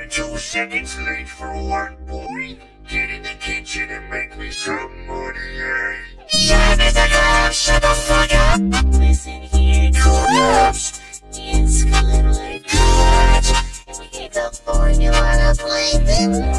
2 seconds late for work, boy. Get in the kitchen and make me some money, eh? Yeah, Mr. Clown, shut the fuck up! Listen here, Clops. It's a little like Clutch. And we get the formula to play them.